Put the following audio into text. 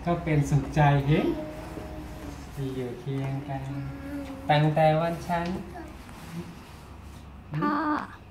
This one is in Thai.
ก็เป็นสุขใจเฮ้ที่อยู่เคียงกันตั้งแต่วันฉันพ่อ